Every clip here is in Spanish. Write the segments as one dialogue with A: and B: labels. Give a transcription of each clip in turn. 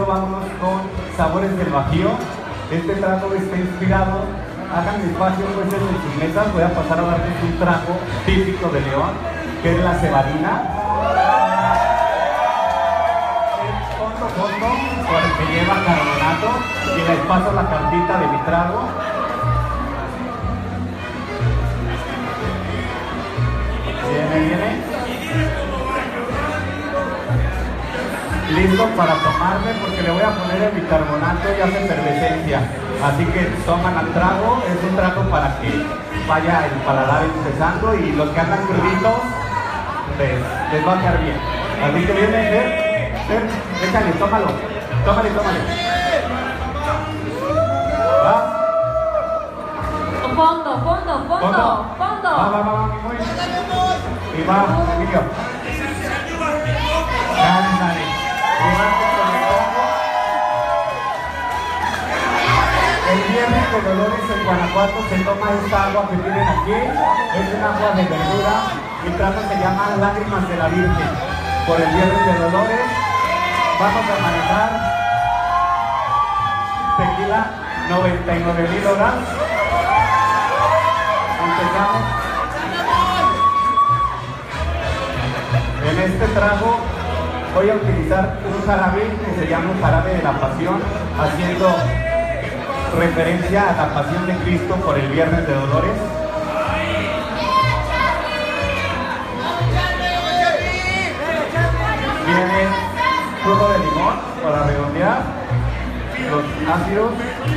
A: eso vámonos con Sabores del Bajío. Este trago está inspirado, hagan espacio pues en sus mesas, voy a pasar a darles un trago típico de León, que es la cebadina. El fondo, por el que lleva carbonato, y les paso la cartita de mi trago. Viene. Listo para tomarme, porque le voy a poner el bicarbonato y hace efervescencia. Así que toman al trago, es un trago para que vaya el paladar empezando, y los que andan cruditos les va a quedar bien. Así que viene, Fer, déjale, tómalo. Tómale. ¿Va?
B: Fondo.
A: Va, muy bien. Y va, Emilio. Ándale. El Viernes de Dolores en Guanajuato se toma esta agua que tienen aquí, es un agua de verdura, el trago se llama Lágrimas de la Virgen. Por el Viernes de Dolores vamos a manejar tequila 99,000 horas. Empezamos. En este trago voy a utilizar un jarabe que se llama un jarabe de la pasión, haciendo referencia a la pasión de Cristo por el Viernes de Dolores. Viene jugo de limón para redondear los ácidos.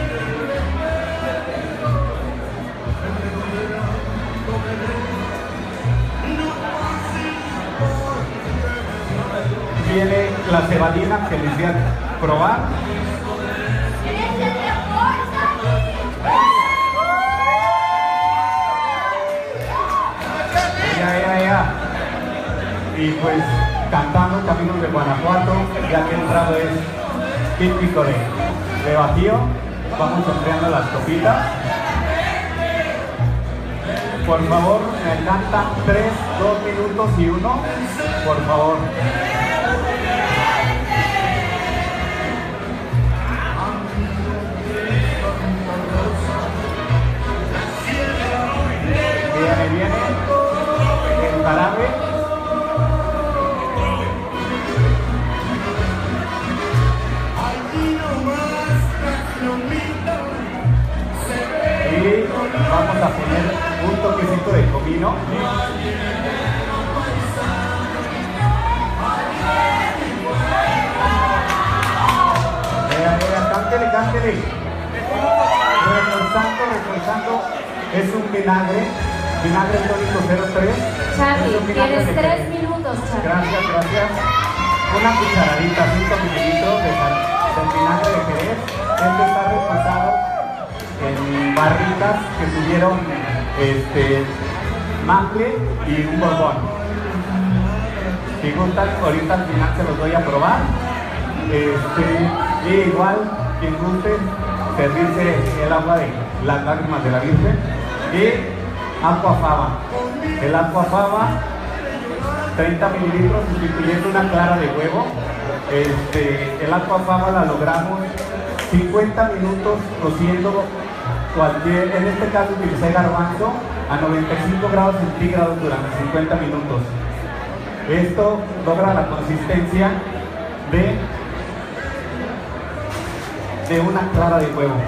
A: Viene la cebadina que les voy a probar. Ya. Y pues cantando Caminos de Guanajuato, ya que el trago es típico de Bajío, vamos enfriando las copitas. Por favor, me cantan 3, 2 minutos y 1, por favor. Viene el jarabe. Y vamos a poner un toquecito de comino. Cántele. Reforzando. Es un vinagre tónico 03.
B: Charlie, tienes 3 minutos, Charlie.
A: Gracias. Una cucharadita, 5 mililitros del vinagre de Jerez. Este está reposado en barritas que tuvieron maple y un borbón. Si gustan, ahorita al final se los voy a probar. Y igual, quien guste, servirse el agua de las Lágrimas de la Virgen y aquafaba. El aquafaba, 30 mililitros, sustituyendo una clara de huevo. El aquafaba la logramos 50 minutos cociendo cualquier, en este caso utilicé garbanzo a 95 grados centígrados durante 50 minutos. Esto logra la consistencia de una clara de huevo.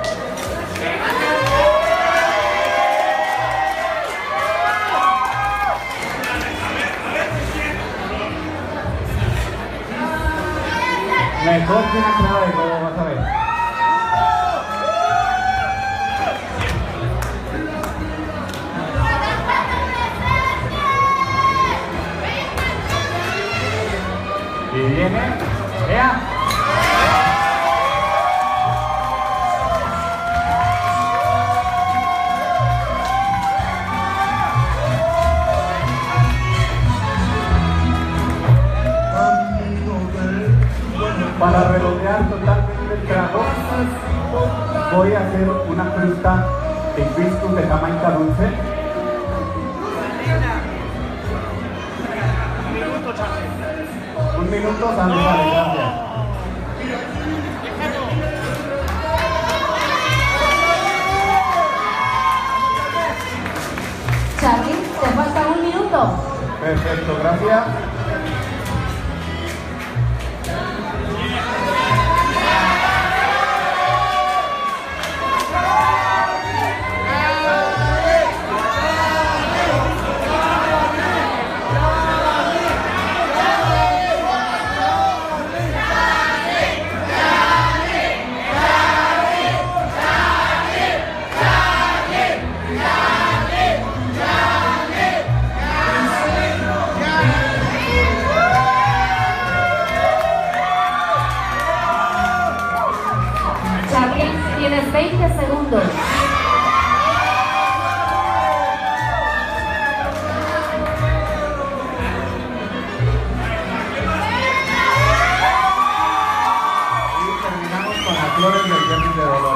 A: Mejor que una clara de huevo, vas a ver. Y viene, ¡ea! Para redondear totalmente el trago, voy a hacer una fruta de hibiscus de Jamaica dulce. Un minuto, dale, gracias.
B: tienes 20 segundos.
A: Y terminamos con las flores del Viernes de Dolor.